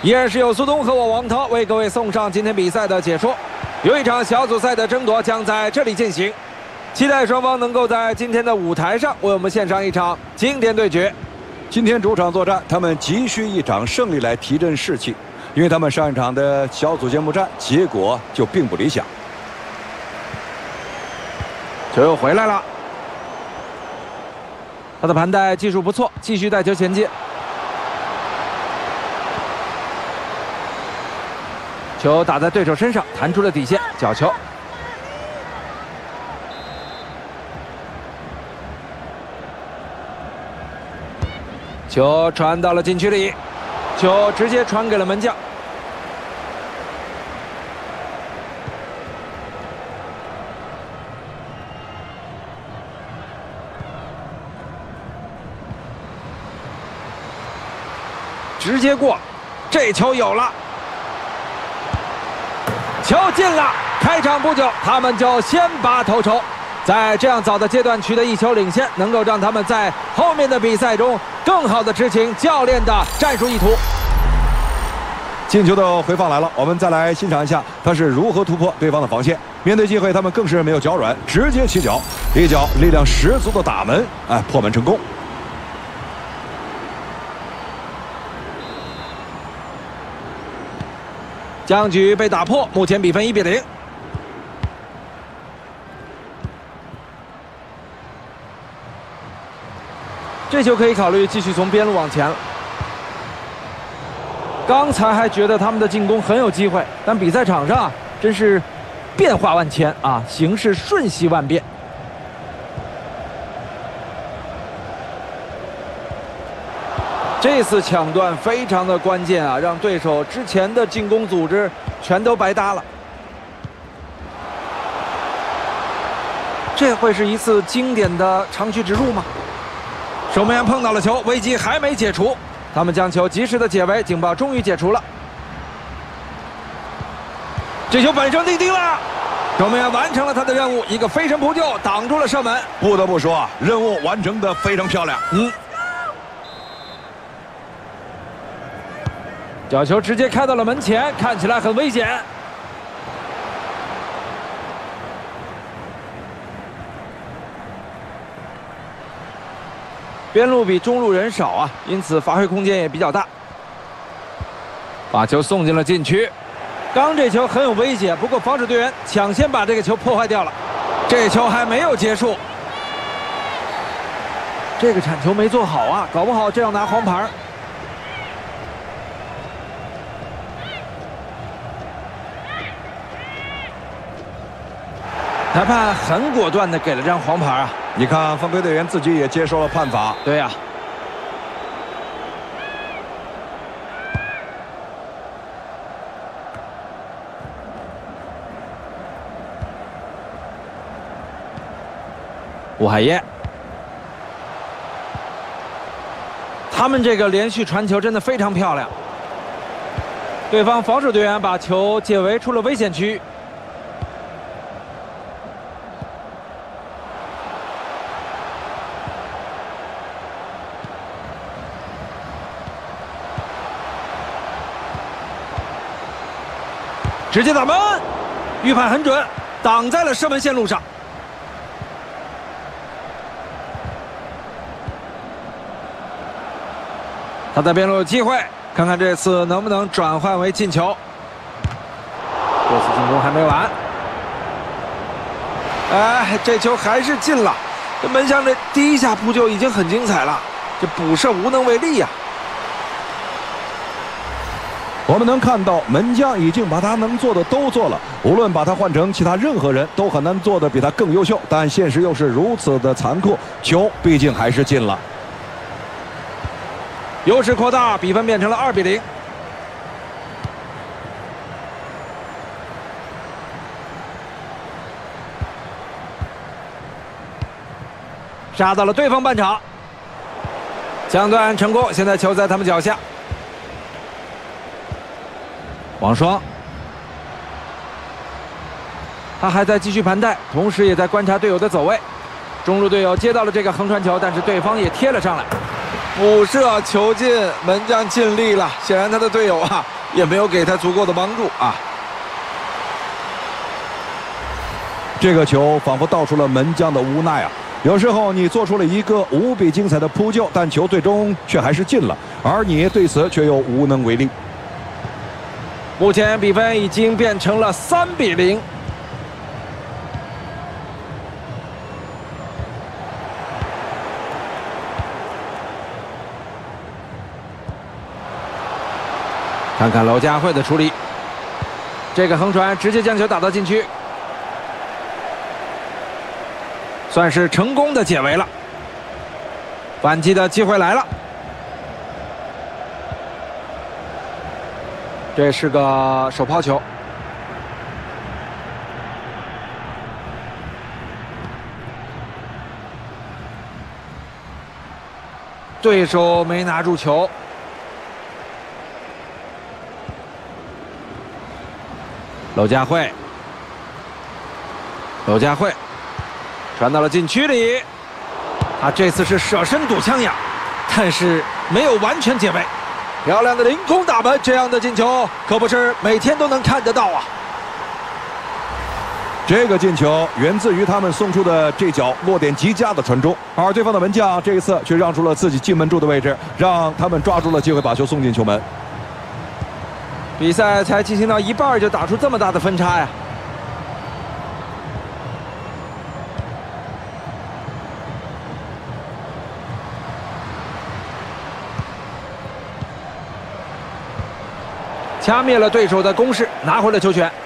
依然是有苏东和我王涛为各位送上今天比赛的解说。有一场小组赛的争夺将在这里进行，期待双方能够在今天的舞台上为我们献上一场经典对决。 今天主场作战，他们急需一场胜利来提振士气，因为他们上一场的小组揭幕战结果就并不理想。 球又回来了，他的盘带技术不错，继续带球前进。球打在对手身上，弹出了底线，角球。球传到了禁区里，球直接传给了门将。直接过，这球有了。球进了，开场不久，他们就先拔头筹。在这样早的阶段取得1球领先，能够让他们在后面的比赛中更好的执行教练的战术意图。 进球的回放来了，我们再来欣赏一下他是如何突破对方的防线。面对机会，他们更是没有脚软，直接起脚，一脚力量十足的打门，破门成功。 僵局被打破，目前比分1比0。这球可以考虑继续从边路往前了。刚才还觉得他们的进攻很有机会，但比赛场上真是变化万千啊，形势瞬息万变。这次抢断非常的关键啊，让对手之前的进攻组织全都白搭了。这会是一次经典的长驱直入吗？守门员碰到了球，危机还没解除，他们将球及时的解围，警报终于解除了。这球本身定定了，守门员完成了他的任务，一个飞身扑救挡住了射门。 不得不说，任务完成的非常漂亮。 角球直接开到了门前，看起来很危险。边路比中路人少啊，因此发挥空间也比较大。把球送进了禁区，刚这球很有威胁，不过防守队员抢先把这个球破坏掉了。这球还没有结束，这个铲球没做好啊，搞不好这要拿黄牌。裁判很果断地给了张黄牌啊！ 你看，犯规队员自己也接受了判罚。 对呀。吴海业，他们这个连续传球真的非常漂亮。对方防守队员把球解围出了危险区。直接打门，预判很准，挡在了射门线路上。他在边路有机会，看看这次能不能转换为进球。这次进攻还没完，这球还是进了。这门将这第一下扑救已经很精彩了，这补射无能为力呀。 我们能看到，门将已经把他能做的都做了，无论把他换成其他任何人，都很难做的比他更优秀。但现实又是如此的残酷，球毕竟还是进了。 优势扩大，比分变成了2比0。杀到了对方半场，抢断成功，现在球在他们脚下。王霜，他还在继续盘带，同时也在观察队友的走位。中路队友接到了这个横传球，但是对方也贴了上来， 补射球进，门将尽力了。显然他的队友啊也没有给他足够的帮助啊。 这个球仿佛道出了门将的无奈啊！有时候你做出了一个无比精彩的扑救，但球最终却还是进了，而你对此却又无能为力。 目前比分已经变成了3-0。看看娄家慧的处理，这个横传直接将球打到禁区，算是成功的解围了。反击的机会来了，这是个手抛球。对手没拿住球。娄家慧，娄家慧传到了禁区里，他这次是舍身堵枪呀，但是没有完全解围。漂亮的凌空打门，这样的进球可不是每天都能看得到啊！ 这个进球源自于他们送出的这脚落点极佳的传中，而对方的门将这一次却让出了自己进门柱的位置，让他们抓住了机会把球送进球门。 比赛才进行到一半就打出这么大的分差呀！掐灭了对手的攻势，拿回了球权。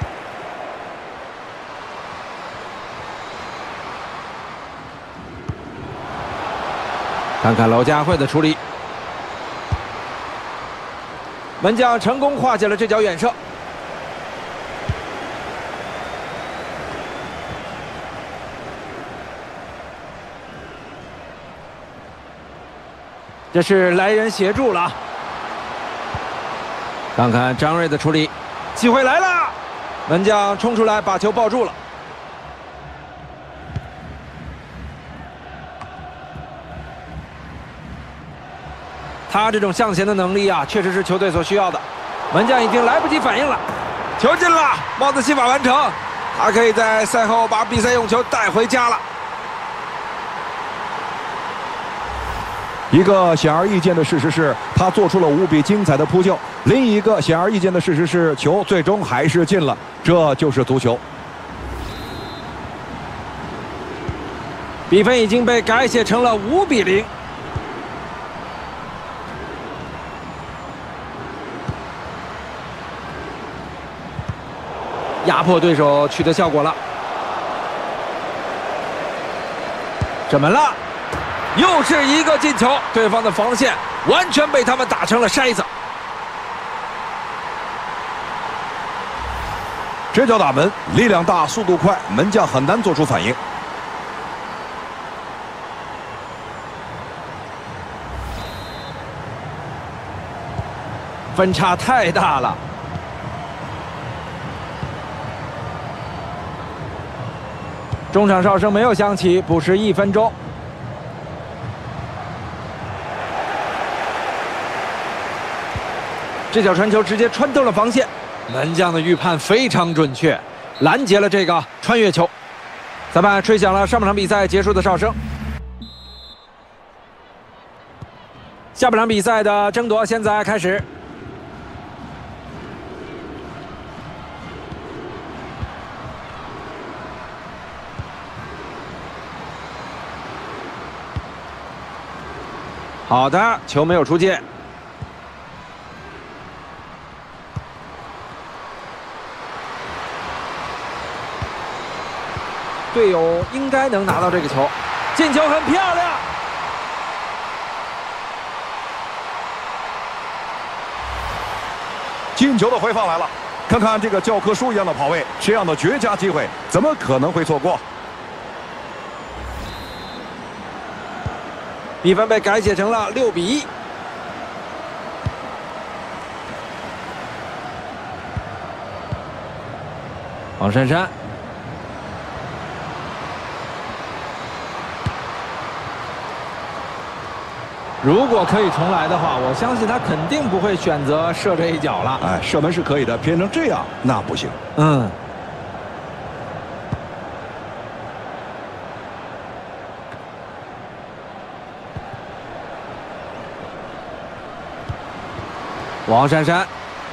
看看娄家慧的处理。门将成功化解了这脚远射，这是来人协助了。看看张睿的处理，机会来了，门将冲出来把球抱住了。他这种向前的能力啊，确实是球队所需要的。门将已经来不及反应了，球进了，帽子戏法完成，他可以在赛后把比赛用球带回家了。 一个显而易见的事实是，他做出了无比精彩的扑救；另一个显而易见的事实是，球最终还是进了。这就是足球。 比分已经被改写成了5-0。压迫对手取得效果了，射门了，又是一个进球，对方的防线完全被他们打成了筛子。 这脚打门，力量大，速度快，门将很难做出反应。 分差太大了。中场哨声没有响起，补时1分钟。这脚传球直接穿透了防线，门将的预判非常准确，拦截了这个穿越球。裁判吹响了上半场比赛结束的哨声。下半场比赛的争夺现在开始。好的，球没有出界。队友应该能拿到这个球，进球很漂亮。 进球的回放来了，看看这个教科书一样的跑位，这样的绝佳机会怎么可能会错过？ 比分被改写成了6-1。王珊珊， 如果可以重来的话，我相信他肯定不会选择射这一脚了。 哎，射门是可以的，偏成这样那不行。 王珊珊，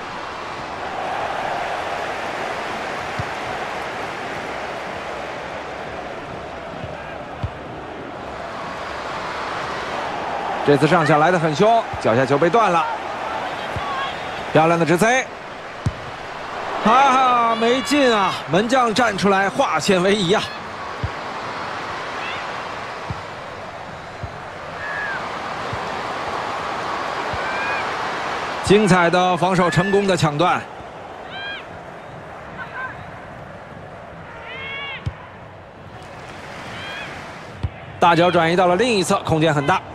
这次上下来得很凶，脚下球被断了，漂亮的直塞，哈哈，没进啊！门将站出来化险为夷啊！精彩的防守，成功的抢断。大脚转移到了另一侧，空间很大，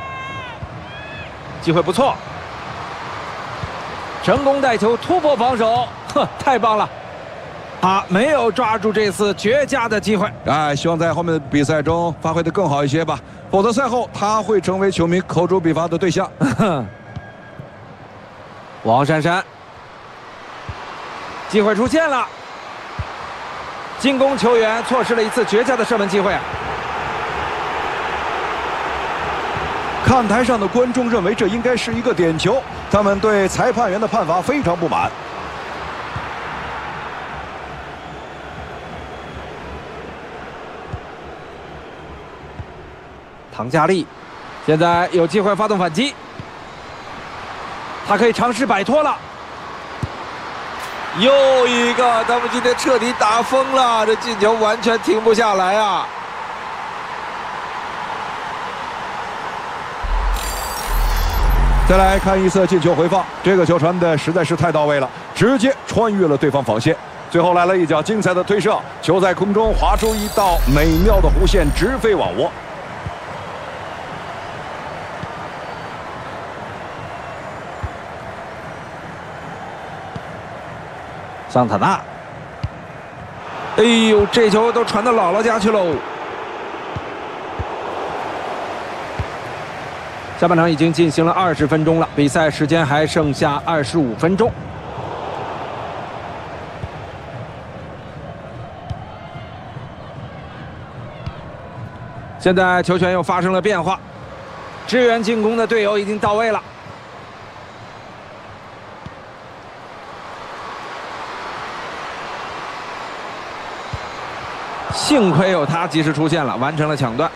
机会不错，成功带球突破防守，太棒了！他没有抓住这次绝佳的机会。 哎，希望在后面的比赛中发挥得更好一些吧，否则赛后他会成为球迷口诛笔伐的对象。 王珊珊，机会出现了，进攻球员错失了一次绝佳的射门机会。 看台上的观众认为这应该是一个点球，他们对裁判员的判罚非常不满。 唐佳丽，现在有机会发动反击。他可以尝试摆脱了，又一个，他们今天彻底打疯了，这进球完全停不下来啊！ 再来看一次进球回放，这个球传的实在是太到位了，直接穿越了对方防线，最后来了一脚精彩的推射，球在空中划出一道美妙的弧线，直飞网窝。 桑塔纳，哎呦，这球都传到姥姥家去喽！下半场已经进行了20分钟了，比赛时间还剩下25分钟。现在球权又发生了变化，支援进攻的队友已经到位了。幸亏有他及时出现了，完成了抢断。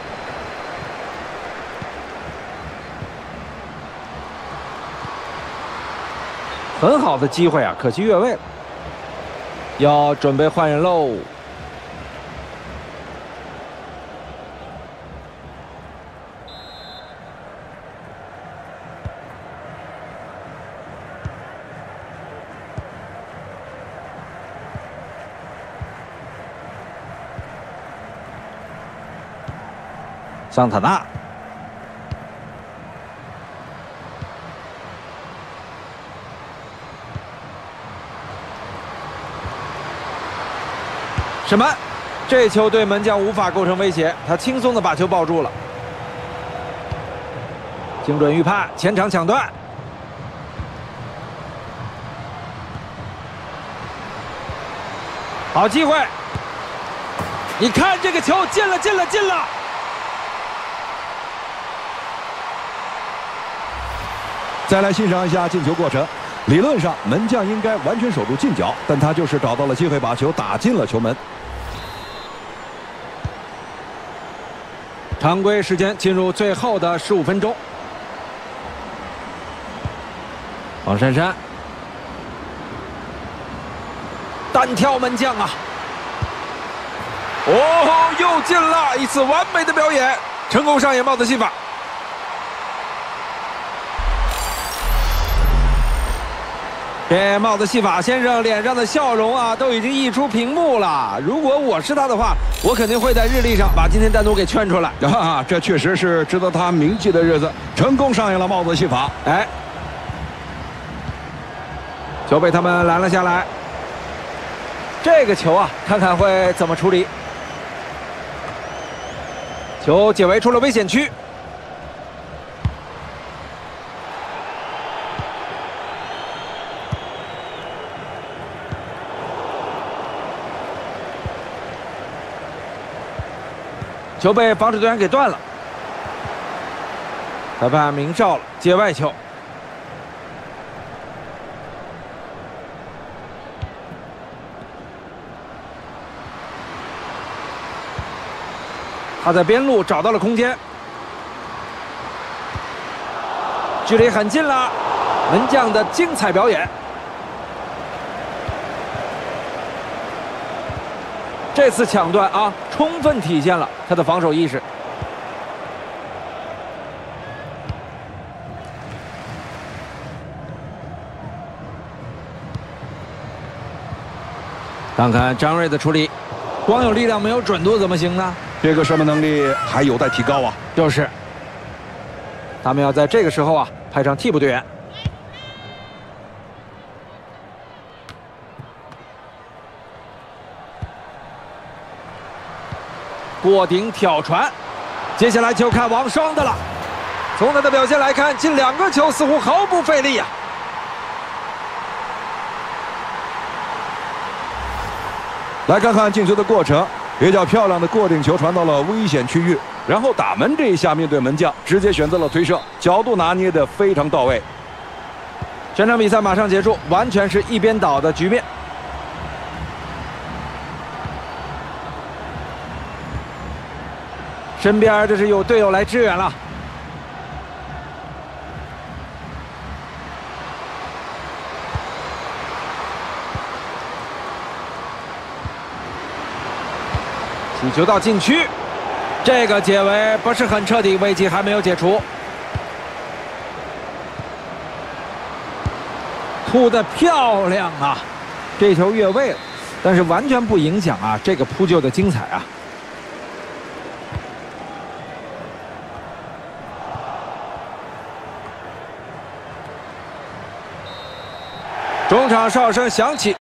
很好的机会啊，可惜越位了。要准备换人喽。桑塔纳，什么？这球对门将无法构成威胁，他轻松的把球抱住了。精准预判，前场抢断。好机会！你看这个球进了，进了，进了！ 再来欣赏一下进球过程。理论上，门将应该完全守住近角，但他就是找到了机会，把球打进了球门。 常规时间进入最后的15分钟。王珊珊，单挑门将啊！哦，又进了一次完美的表演，成功上演帽子戏法。这帽子戏法先生脸上的笑容啊，都已经溢出屏幕了。如果我是他的话，我肯定会在日历上把今天单独给圈出来。 这确实是值得他铭记的日子，成功上演了帽子戏法。 哎，球被他们拦了下来。这个球啊，看看会怎么处理。球解围出了危险区。 球被防守队员给断了，裁判鸣哨了，界外球。他在边路找到了空间，距离很近了，门将的精彩表演。这次抢断啊，充分体现了他的防守意识。看看张睿的处理，光有力量没有准度怎么行呢？ 这个射门能力还有待提高啊！ 就是，他们要在这个时候啊派上替补队员。过顶挑传，接下来就看王霜的了。从他的表现来看，进2个球似乎毫不费力啊。 来看看进球的过程，比较漂亮的过顶球传到了危险区域，然后打门这一下面对门将，直接选择了推射，角度拿捏的非常到位。 全场比赛马上结束，完全是一边倒的局面。身边这是有队友来支援了。起球到禁区，这个解围不是很彻底，危机还没有解除。扑得漂亮啊！这球越位了，但是完全不影响啊这个扑救的精彩啊！中场哨声响起。